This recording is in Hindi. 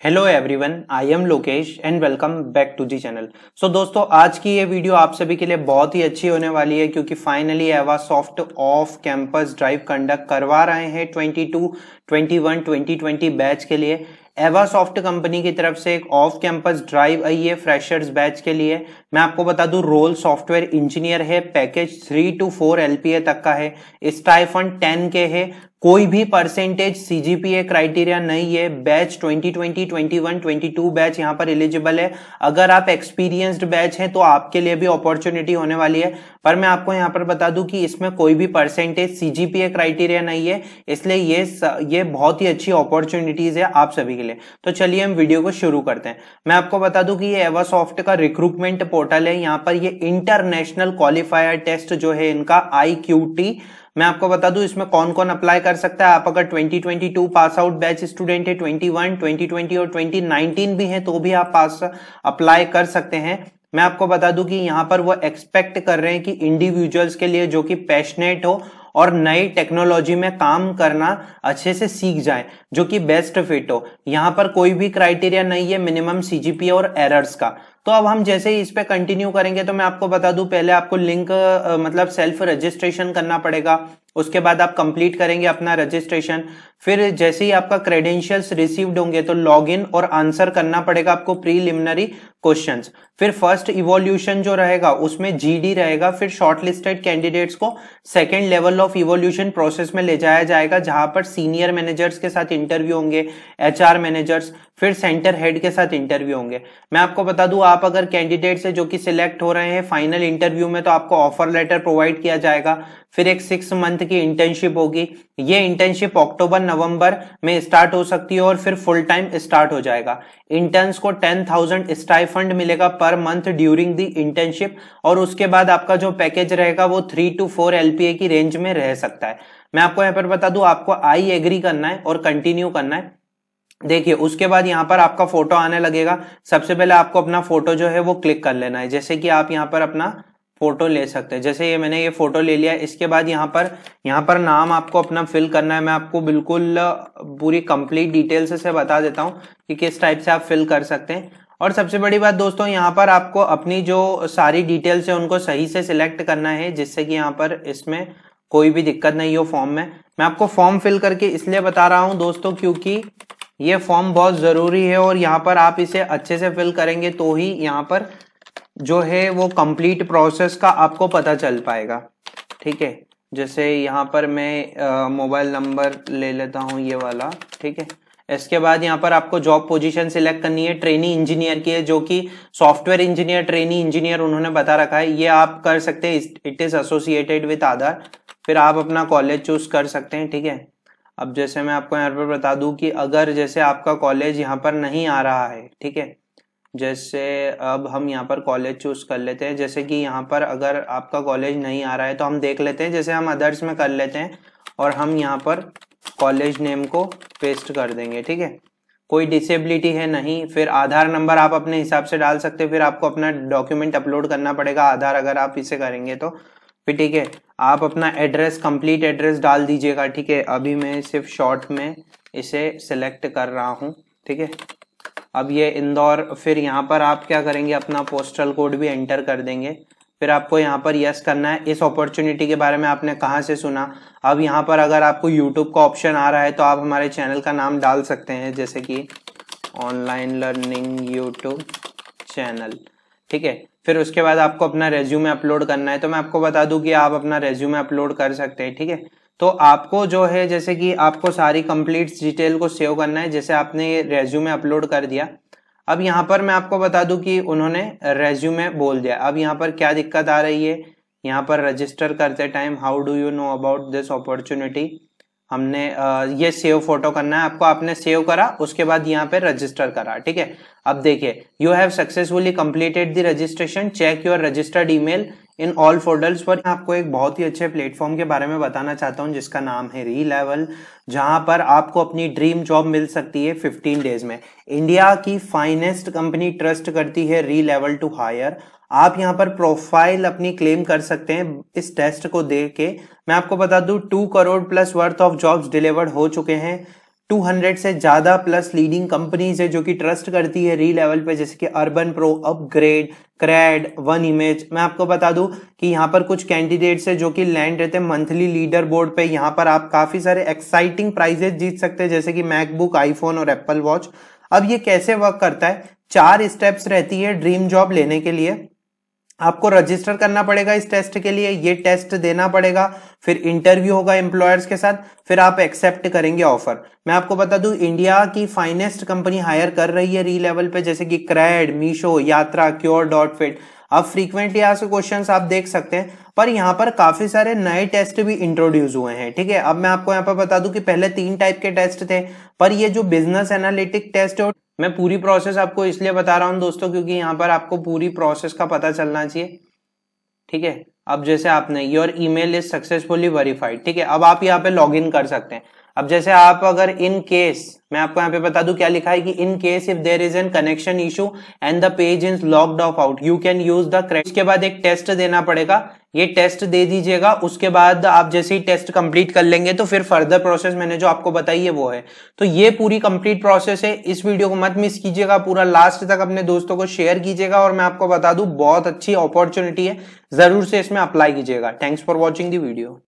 Hello everyone, I am Lokesh and welcome back to the channel. So दोस्तों, आज की ये वीडियो आप सभी के लिए बहुत ही अच्छी होने वाली है क्योंकि finally Avasoft off campus drive conduct करवा रहे हैं 22, 21, 2020 बैच के लिए। एवासॉफ्ट कंपनी की तरफ से एक ऑफ कैंपस ड्राइव आई है फ्रेशर्स बैच के लिए। मैं आपको बता दूं, रोल सॉफ्टवेयर इंजीनियर है, पैकेज 3 to 4 LPA तक का है, स्टाइफंड 10 के है, कोई भी परसेंटेज सीजीपीए क्राइटेरिया नहीं है। बैच 2020, 21, 22 बैच यहाँ पर एलिजिबल है। अगर आप एक्सपीरियंस्ड बैच हैं तो आपके लिए भी अपॉर्चुनिटी होने वाली है, पर मैं आपको यहाँ पर बता दूं कि इसमें कोई भी परसेंटेज सीजीपीए क्राइटेरिया नहीं है, इसलिए ये बहुत ही अच्छी अपॉर्चुनिटीज है आप सभी के लिए। तो चलिए हम वीडियो को शुरू करते हैं। मैं आपको बता दूं कि ये एवासॉफ्ट का रिक्रूटमेंट पोर्टल है। यहाँ पर ये इंटरनेशनल क्वालिफायर टेस्ट जो है इनका IQT, मैं आपको बता दूं इसमें कौन कौन अप्लाई कर सकता है। आप अगर 2022 पास आउट बैच स्टूडेंट है, 21, 2020 और 2019 भी है तो भी आप अप्लाई कर सकते हैं। मैं आपको बता दूं कि यहाँ पर वो एक्सपेक्ट कर रहे हैं कि इंडिविजुअल्स के लिए जो कि पैशनेट हो और नई टेक्नोलॉजी में काम करना अच्छे से सीख जाए, जो कि बेस्ट फिट हो। यहाँ पर कोई भी क्राइटेरिया नहीं है मिनिमम सीजीपीए और एरर्स का। तो अब हम जैसे ही इस पे कंटिन्यू करेंगे तो मैं आपको बता दूं, पहले आपको लिंक मतलब सेल्फ रजिस्ट्रेशन करना पड़ेगा। उसके बाद आप कंप्लीट करेंगे अपना रजिस्ट्रेशन। फिर जैसे ही आपका क्रेडेंशियल्स रिसीव्ड होंगे तो लॉगिन और आंसर करना पड़ेगा आपको प्रीलिमिनरी क्वेश्चंस। फिर फर्स्ट इवोल्यूशन जो रहेगा उसमें जीडी रहेगा। फिर शॉर्टलिस्टेड कैंडिडेट्स को second level of evolution process में ले जाया जाएगा, जहां पर सीनियर मैनेजर्स के साथ इंटरव्यू होंगे, HR मैनेजर्स, फिर सेंटर हेड के साथ इंटरव्यू होंगे। मैं आपको बता दूं, आप अगर कैंडिडेट से जो कि सिलेक्ट हो रहे हैं फाइनल इंटरव्यू में, तो आपको ऑफर लेटर प्रोवाइड किया जाएगा। फिर एक 6 मंथ की इंटर्नशिप होगी। ये इंटर्नशिप अक्टूबर नवंबर में स्टार्ट हो सकती है और फिर फुल टाइम स्टार्ट हो जाएगा। इंटर्न्स को 10,000 स्टाइफंड मिलेगा per month during the internship, और उसके बाद आपका जो पैकेज रहेगा वो 3 to 4 LPA की रेंज में रह सकता है। मैं आपको यहाँ पर बता दूं, आपको आई एग्री करना है और कंटिन्यू करना है। देखिए, उसके बाद यहाँ पर आपका फोटो आने लगेगा। सबसे पहले आपको अपना फोटो जो है वो क्लिक कर लेना है। जैसे कि आप यहाँ पर अपना फोटो ले सकते हैं। जैसे मैंने ये फोटो ले लिया। इसके बाद यहाँ पर नाम आपको अपना फिल करना है। मैं आपको बिल्कुल पूरी कंप्लीट डिटेल्स से बता देता हूँ कि किस टाइप से आप फिल कर सकते हैं। और सबसे बड़ी बात दोस्तों, यहाँ पर आपको अपनी जो सारी डिटेल्स है उनको सही से सिलेक्ट करना है, जिससे कि यहाँ पर इसमें कोई भी दिक्कत नहीं हो फॉर्म में। मैं आपको फॉर्म फिल करके इसलिए बता रहा हूँ दोस्तों क्योंकि ये फॉर्म बहुत जरूरी है, और यहाँ पर आप इसे अच्छे से फिल करेंगे तो ही यहाँ पर जो है वो कंप्लीट प्रोसेस का आपको पता चल पाएगा। ठीक है, जैसे यहाँ पर मैं मोबाइल नंबर ले लेता हूँ, ये वाला। ठीक है, इसके बाद यहाँ पर आपको जॉब पोजीशन सिलेक्ट करनी है। ट्रेनी इंजीनियर की है, जो कि सॉफ्टवेयर इंजीनियर, ट्रेनी इंजीनियर उन्होंने बता रखा है। ये आप कर सकते हैं, it is associated with Aadhaar. फिर आप अपना कॉलेज चूज कर सकते हैं। ठीक है, अब जैसे मैं आपको यहाँ पर बता दूं कि अगर जैसे आपका कॉलेज यहाँ पर नहीं आ रहा है, ठीक है, जैसे अब हम यहाँ पर कॉलेज चूज कर लेते हैं। जैसे कि यहाँ पर अगर आपका कॉलेज नहीं आ रहा है तो हम देख लेते हैं, जैसे हम अदर्स में कर लेते हैं और हम यहाँ पर कॉलेज नेम को पेस्ट कर देंगे। ठीक है, कोई डिसेबिलिटी है नहीं। फिर आधार नंबर आप अपने हिसाब से डाल सकते हैं। फिर आपको अपना डॉक्यूमेंट अपलोड करना पड़ेगा, आधार, अगर आप इसे करेंगे तो। फिर ठीक है, आप अपना एड्रेस, कंप्लीट एड्रेस डाल दीजिएगा। ठीक है, अभी मैं सिर्फ शॉर्ट में इसे सिलेक्ट कर रहा हूँ। ठीक है, अब ये इंदौर। फिर यहाँ पर आप क्या करेंगे, अपना पोस्टल कोड भी एंटर कर देंगे। फिर आपको यहाँ पर यस करना है। इस अपॉर्चुनिटी के बारे में आपने कहाँ से सुना? अब यहाँ पर अगर आपको यूट्यूब का ऑप्शन आ रहा है तो आप हमारे चैनल का नाम डाल सकते हैं, जैसे कि ऑनलाइन लर्निंग यूट्यूब चैनल। ठीक है, फिर उसके बाद आपको अपना रेज्यूमे अपलोड करना है। तो मैं आपको बता दूं कि आप अपना रेज्यूमे अपलोड कर सकते हैं। ठीक है, तो आपको जो है जैसे कि आपको सारी कंप्लीट डिटेल को सेव करना है। जैसे आपने रेज्यूमे अपलोड कर दिया, अब यहाँ पर मैं आपको बता दूं कि उन्होंने रेज्यूमे बोल दिया। अब यहाँ पर क्या दिक्कत आ रही है, यहाँ पर रजिस्टर करते time, how do you know about this opportunity, हमने ये सेव फोटो करना है आपको। आपने सेव करा, उसके बाद यहाँ पे रजिस्टर करा। ठीक है, अब देखिए, you have successfully completed the registration, check your registered email in all folders. पर आपको एक बहुत ही अच्छे प्लेटफॉर्म के बारे में बताना चाहता हूँ जिसका नाम है रीलेवल, जहां पर आपको अपनी ड्रीम जॉब मिल सकती है 15 डेज में। इंडिया की फाइनेस्ट कंपनी ट्रस्ट करती है रीलेवल टू हायर। आप यहाँ पर प्रोफाइल अपनी क्लेम कर सकते हैं इस टेस्ट को दे के। मैं आपको बता दूं 2 crore plus worth of jobs delivered हो चुके हैं 200 से ज्यादा प्लस लीडिंग कंपनीज है जो कि ट्रस्ट करती है रीलेवल पे, जैसे कि Urban Pro, Upgrad, CRED, One Image. मैं आपको बता दूं कि यहाँ पर कुछ कैंडिडेट्स है जो कि लैंड रहते हैं मंथली लीडर बोर्ड पे। यहाँ पर आप काफी सारे एक्साइटिंग प्राइजेस जीत सकते हैं, जैसे कि मैकबुक, आईफोन और एप्पल वॉच। अब ये कैसे वर्क करता है, 4 स्टेप्स रहती है ड्रीम जॉब लेने के लिए। आपको रजिस्टर करना पड़ेगा इस टेस्ट के लिए, ये टेस्ट देना पड़ेगा, फिर इंटरव्यू होगा एम्प्लॉयर्स के साथ, फिर आप एक्सेप्ट करेंगे ऑफर। मैं आपको बता दूं इंडिया की फाइनेस्ट कंपनी हायर कर रही है रीलेवल पे, जैसे कि क्रेड, मीशो, यात्रा, क्योर.फिट। अब फ्रीक्वेंटली आस्क्ड क्वेश्चंस आप देख सकते हैं, पर यहाँ पर काफी सारे नए टेस्ट भी इंट्रोड्यूस हुए हैं। ठीक है, अब मैं आपको यहाँ पर बता दूं कि पहले 3 टाइप के टेस्ट थे, पर ये जो बिजनेस एनालिटिक टेस्ट है, मैं पूरी प्रोसेस आपको इसलिए बता रहा हूं दोस्तों क्योंकि यहाँ पर आपको पूरी प्रोसेस का पता चलना चाहिए। ठीक है, अब जैसे आपने your email is successfully verified, ठीक है, अब आप यहाँ पे लॉग इन कर सकते हैं। अब जैसे आप अगर इन केस, मैं आपको यहाँ पे बता दूं क्या लिखा है कि in case if there is an connection issue and the page is logged off out you can use the CRED. उसके बाद एक टेस्ट देना पड़ेगा, ये टेस्ट दे दीजिएगा। उसके बाद आप जैसे ही टेस्ट कंप्लीट कर लेंगे तो फिर फर्दर प्रोसेस मैंने जो आपको बताई है वो है। तो ये पूरी कंप्लीट प्रोसेस है। इस वीडियो को मत मिस कीजिएगा, पूरा लास्ट तक अपने दोस्तों को शेयर कीजिएगा। और मैं आपको बता दूं बहुत अच्छी अपॉर्चुनिटी है, जरूर से इसमें अप्लाई कीजिएगा। Thanks for watching the video.